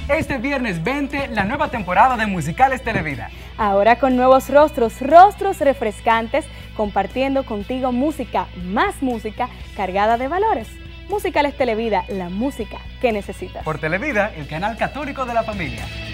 Este viernes 20, la nueva temporada de Musicales Televida. Ahora con nuevos rostros, rostros refrescantes, compartiendo contigo música, más música, cargada de valores. Musicales Televida, la música que necesitas. Por Televida, el canal católico de la familia.